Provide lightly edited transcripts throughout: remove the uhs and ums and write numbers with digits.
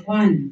1.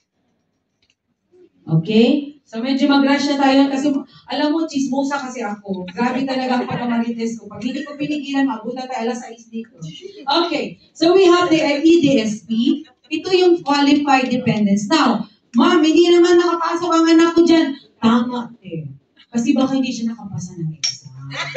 Okay? So medyo mag-rush na tayo kasi alam mo, chismosa kasi ako. Grabe talaga ang pagkamarites ko. Pag hindi ko pinigilan, mabuta tayo alas 6 dito. Okay. So we have the EDSP. Ito yung qualified dependents. Now, ma'am, hindi naman nakapasok ang anak ko dyan. Tama eh. Kasi baka hindi siya nakapasa ng exam.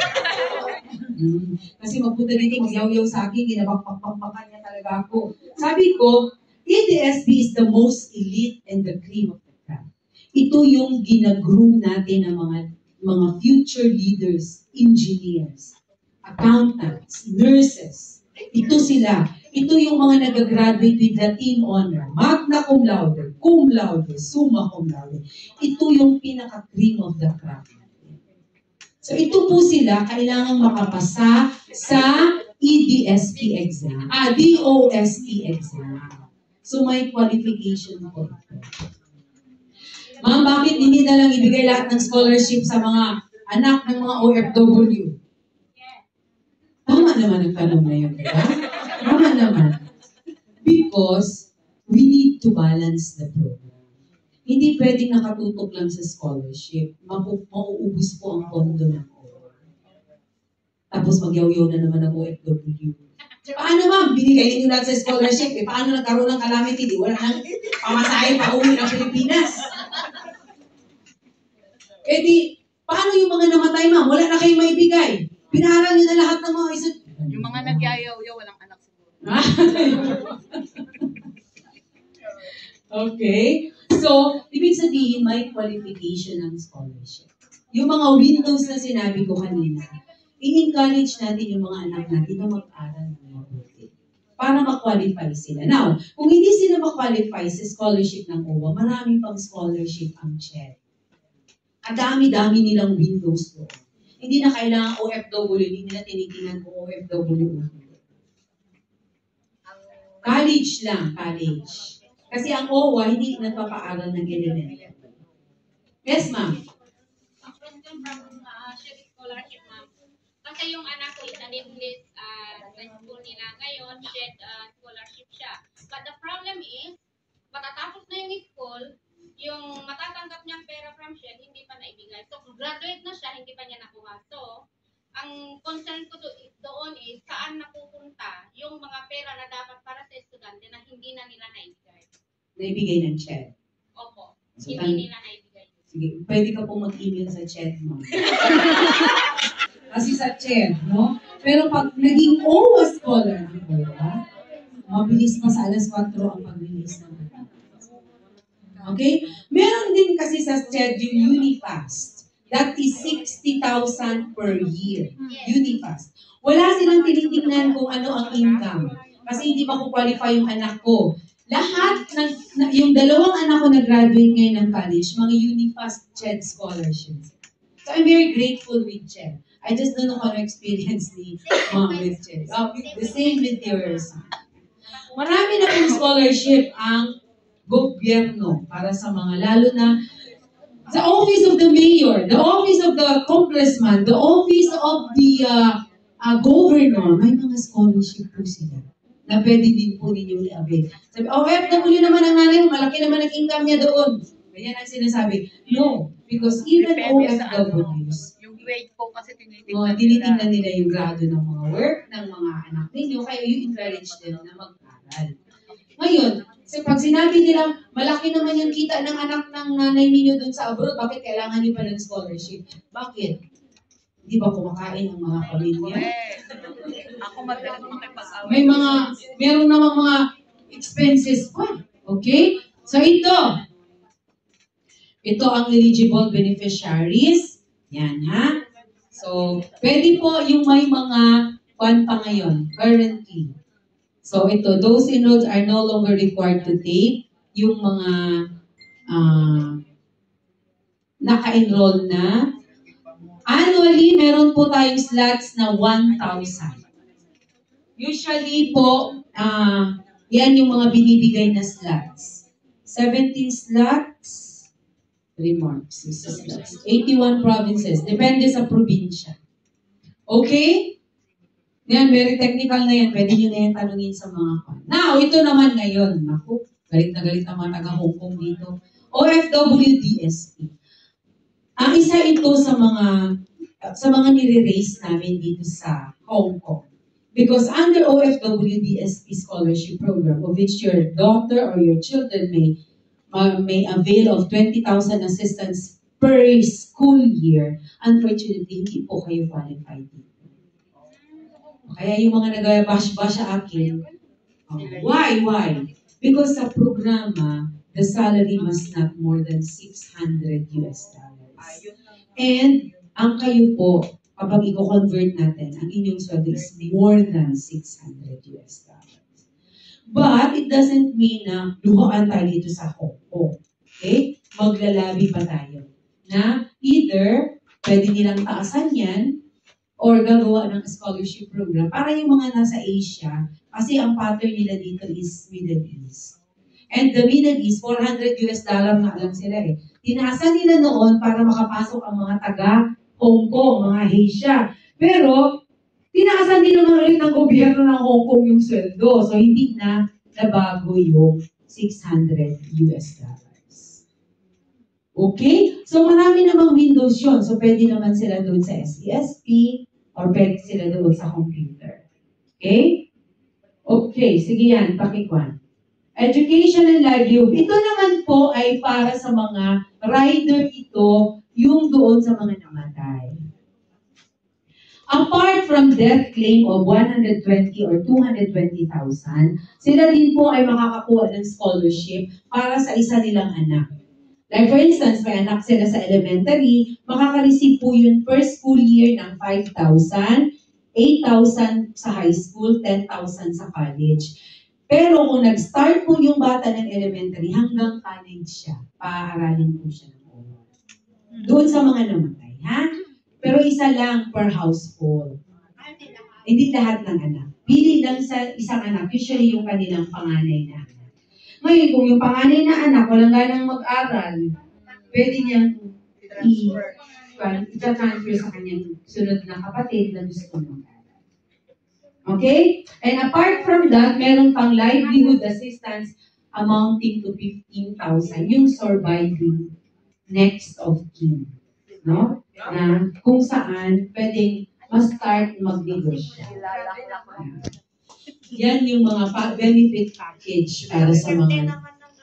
Kasi magpunta dito, magyaw-yaw sa akin, ginabakpak-pakpakan niya talaga ako. Sabi ko, EDSP is the most elite and the cream of the crop. Ito yung ginagroom natin ng mga future leaders, engineers, accountants, nurses. Ito sila. Ito yung mga nag-graduate with Latin honor, magna cum laude, summa cum laude. Ito yung pinaka-cream of the crop. So ito po sila kailangang makapasa sa EDSP exam, DOST exam. So may qualification po ito. Ma'am, bakit hindi na lang ibigay lahat ng scholarship sa mga anak ng mga OFW? Tama naman ang tanong na yun, diba? Tama naman. Because we need to balance the program. Hindi pwedeng nakatutok lang sa scholarship. Mauubos po ang pondo ng OWA. Tapos magyaw-yaw na naman ang OFW. Paano ma'am? Binigay niyo lahat sa scholarship. Paano nagkaroon ng calamity? Di wala nang pamasahe pa uwi ng Pilipinas. Di, paano yung mga namatay ma'am? Wala na kayong maibigay. Pinaharal niyo na lahat ng mga isot. Yung mga nagyayaw-yaw, walang anak siguro. Okay. So, ibig sabihin, may qualification ng scholarship. Yung mga windows na sinabi ko kanina, in-encourage natin yung mga anak natin na mag-aral ng mabuti para ma-qualify sila. Now, kung hindi sila ma-qualify sa scholarship ng OWA, marami pang scholarship ang CHED. Ang dami-dami nilang windows doon. Hindi na kailangan OFW, hindi nila tinitingnan kung OFW. College lang, college. Kasi ang OWA, hindi nagpapaaral ng elementary. Yes, ma'am? A question from SHED Scholarship, ma'am. Kasi yung anak ko is an English sa school nila. Ngayon, SHED Scholarship siya. But the problem is, matatapos na yung school, yung matatanggap niyang pera from SHED, hindi pa naibigay. So, graduate na siya, hindi pa niya nakuha. So, ang concern ko doon is, saan napupunta yung mga pera na dapat para sa estudyante na hindi na nila naibigay? Naibigay ng CHED. Opo. So, Hindi nila naibigay. Sige, pwede ka pong mag-email sa CHED mo. Kasi sa CHED, no? Pero pag naging OWA scholar ang OWA, mabilis pa sa alas 4 ang pag-release ng mga. Okay? Meron din kasi sa CHED yung Unifast. That is 60,000 per year. Unifast. Wala silang tinitingnan kung ano ang income. Kasi hindi makukwalify yung anak ko. Lahat yung dalawang anak ko na-graduate ngayon ng college, mga Unifast CHED scholarships. So I'm very grateful with CHED. I just don't know how to experience the mom with CHED. The same with yours. Marami na pong scholarship ang gobyerno para sa mga lalo na the office of the mayor, the office of the congressman, the office of the governor, may mga scholarship po sila na pwede din po ninyo i-avail. Sabi, OFW naman ang nanay mo, malaki naman ang income niya doon. Ganyan ang sinasabi. No, because even OFWs, yung grade po kasi tinitingnan tinitingnan nila yung grado ng mga work ng mga anak ninyo, kaya you encourage them na mag-aral. Ngayon, so pag sinabi nila, malaki naman yung kita ng anak ng nanay ninyo doon sa abroad, bakit kailangan nyo pa ng scholarship? Bakit? Di ba kumakain ang mga pamilya? Ako madalas makipag-away. Meron namang mga expenses pa. Okay? So ito ang eligible beneficiaries. Yan ha. So, pwede po yung may mga pa ngayon, currently. So ito, those enrolled are no longer required to take yung mga naka-enroll na. Annually, meron po tayong slots na 1,000. Usually po, yan yung mga binibigay na slots. 17 slots, 3 marks, 81 provinces. Depende sa probinsya. Okay? Yan, very technical na yan. Pwede nyo na yan tanungin sa mga kan. Now, ito naman ngayon. Naku, Galit na galit ang mga taga-Hong Kong dito. OFW DSP. Ang isa ito sa mga nire-raise namin dito sa Hong Kong. Because under OFW DSP scholarship program, of which your daughter or your children may avail of 20,000 assistance per school year, unfortunately, hindi po kayo qualified dito. Kaya yung mga nag-bash-bash sa akin, why? Because sa programa, the salary must not more than $600. And ang kayo po, kapag i-convert natin, ang inyong sweldo is more than $600. But it doesn't mean na luhaan tayo dito sa Hong Kong. Okay? Maglalabi pa tayo. Na either pwede nilang taasan yan or gagawa ng scholarship program para yung mga nasa Asia, kasi ang pattern nila dito is Middle East. And the Middle East, $400 na alam sila eh. Tinaasan nila noon para makapasok ang mga taga Hong Kong, mga Asia. Pero, tinaasan din naman ulit ng gobyerno ng Hong Kong yung sweldo. So, hindi na nabago yung $600. Okay? So, marami namang windows yun. So, pwede naman sila doon sa SESP or pwede sila doon sa computer. Okay? Okay, sige yan, pakikwan. Education and livelihood. Ito naman po ay para sa mga rider ito, yung doon sa mga namatay. Apart from death claim of 120 or 220,000, sila din po ay makakakuha ng scholarship para sa isa nilang anak. Like for instance, may anak sila sa elementary, makaka-receive po yun per school year ng 5,000, 8,000 sa high school, 10,000 sa college. Pero kung nag-start po yung bata ng elementary, hanggang college siya, paaralin po siya ng OWA. Doon sa mga namatay, ha? Pero isa lang per household. Hindi lahat ng anak. Pili lang sa isang anak, usually yung kanilang panganay na anak. Ngayon, kung yung panganay na anak, walang ganang mag-aral, pwede niyang i-transfer sa kanyang sunod na kapatid na gusto mag-aral. Okay? And apart from that, meron pang livelihood assistance amounting to 15,000. Yung surviving next of kin. No? Na kung saan pwedeng ma-start mag-negosyo. Yan yung mga benefit package para sa mga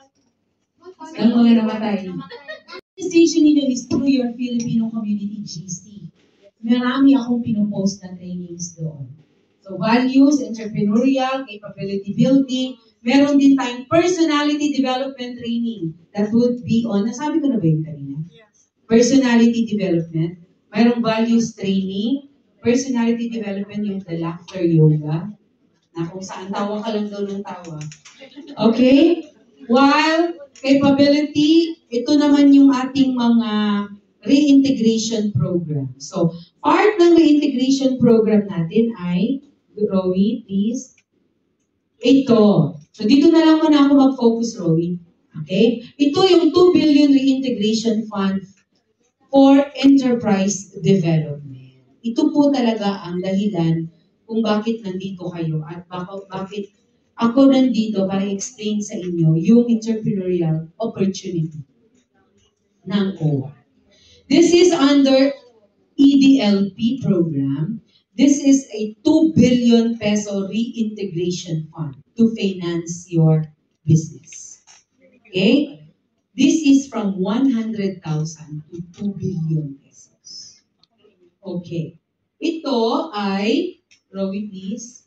namatay. Organization ninyo is through your Filipino Community GC. Marami akong pinopost na trainings doon. So, values, entrepreneurial, capability building. Meron din tayong personality development training that would be on, nasabi ko na ba yun kanina? Yes. Personality development. Mayroong values training. Personality development yung the laughter yoga. Na kung saan tawa ka lang daw ng tawa. Okay? While capability, ito naman yung ating mga reintegration program. So, part ng reintegration program natin ay Rowie, please. Ito. So, dito na lang muna ako mag-focus, Rowie. Okay? Ito yung 2 billion reintegration fund for enterprise development. Ito po talaga ang dahilan kung bakit nandito kayo at bakit ako nandito para explain sa inyo yung entrepreneurial opportunity ng OWA. This is under EDLP program. This is a 2 billion peso reintegration fund to finance your business. Okay? This is from 100,000 to 2 billion pesos. Okay. Ito ay, Rowie please.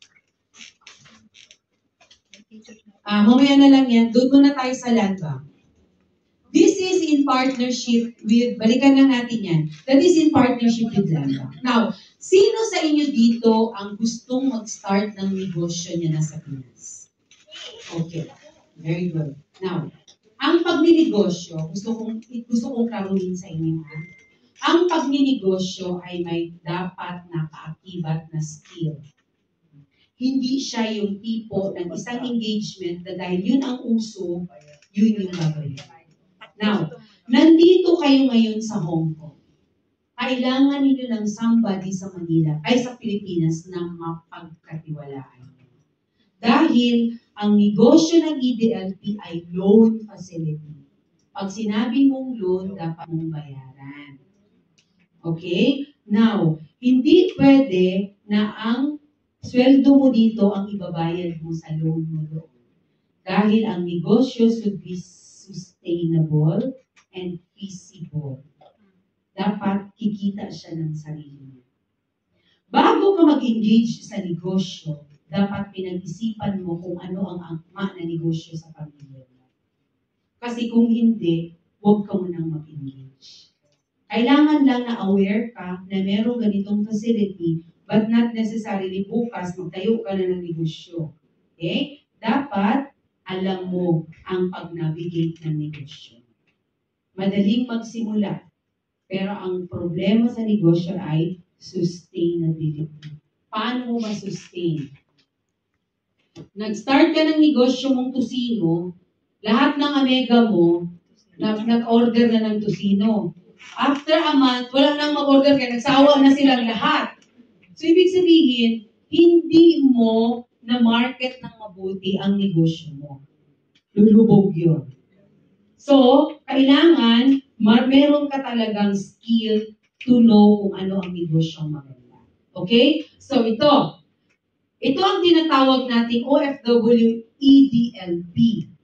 Mamaya na lang yan. Doon muna tayo sa land bank. This is in partnership with, balikan lang natin yan. That is in partnership with land bank. Now, sino sa inyo dito ang gustong mag-start ng negosyo niya na sa Pinas? Okay. Very good. Now, ang pagninegosyo, gusto kong karuhin sa inyo. Ha? Ang pagninegosyo ay may dapat na kaakibat na skill. Hindi siya yung tipo ng isang engagement na dahil yun ang uso, yun yung gagawin. Now, nandito kayo ngayon sa Hong Kong. Kailangan ninyo ng somebody sa Manila, ay sa Pilipinas na mapagkatiwalaan. Dahil ang negosyo ng EDLP ay loan facility. Pag sinabi mong loan, dapat mong bayaran. Okay? Now, hindi pwede na ang sweldo mo dito ang ibabayad mo sa loan mo doon. Dahil ang negosyo should be sustainable and feasible. Dapat kikita siya ng sarili niya. Bago ka mag-engage sa negosyo, dapat pinag-isipan mo kung ano ang akma na negosyo sa pamilya mo. Kasi kung hindi, huwag ka munang mag-engage. Kailangan lang na aware ka na merong ganitong facility, but not necessarily bukas magtayo ka na ng negosyo. Okay? Dapat alam mo ang pag-navigate ng negosyo. Madaling magsimula, pero ang problema sa negosyo ay sustainability. Paano mo ma-sustain? Nag-start ka ng negosyo mong tusino, lahat ng amega mo, nag-order na ng tusino. After a month, wala nang mag-order kaya nagsawa na silang lahat. So, ibig sabihin, hindi mo na-market ng mabuti ang negosyo mo. Lulubog yun. So, kailangan, meron ka talagang skill to know kung ano ang negosyo maganda. Okay? So, ito ang tinatawag nating OFW EDLP.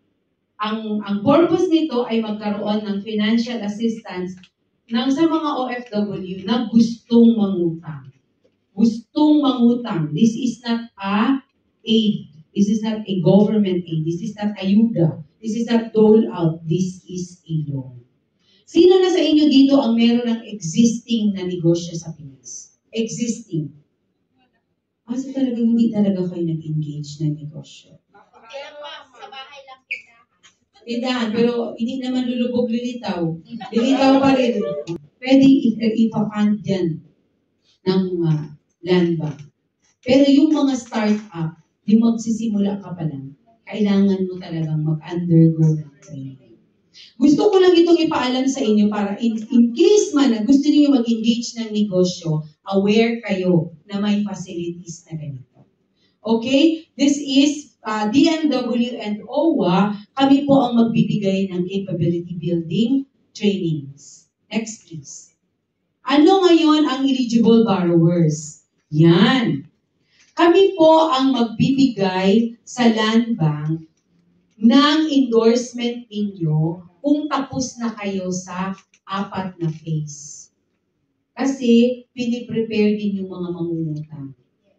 Ang purpose nito ay magkaroon ng financial assistance sa mga OFW na gustong mangutang. Gustong mangutang. This is not a aid. This is not a government aid. This is not ayuda. This is not dole out. This is a loan. Sino na sa inyo dito ang meron ng existing na negosyo sa Pinas? Existing. Kasi talagang hindi talaga kayo nag-engage ng negosyo. Kaya pa, sa bahay lang kita. Tindahan, pero hindi naman lulubog lilitaw. Lilitaw pa rin. Pwede ipapand yan ng land bank. Pero yung mga start-up, yung magsisimula ka pa lang, kailangan mo talagang mag-undergo ng training. Gusto ko lang itong ipaalam sa inyo para in case man na gusto niyo mag-engage ng negosyo, aware kayo na may facilities na ganito. Okay? This is DMW and OWA. Kami po ang magbibigay ng capability building trainings. Next, please. Ano ngayon ang eligible borrowers? Yan. Kami po ang magbibigay sa land bank ng endorsement ninyo kung tapos na kayo sa 4 na phase. Kasi piniprepare din yung mga mangungutang.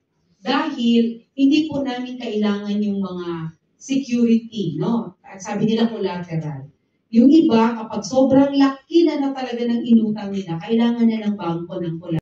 Dahil hindi po namin kailangan yung mga security, no? At sabi nila collateral. Yung iba, kapag sobrang laki na talaga ng inutang nila, kailangan na ng bangko ng collateral.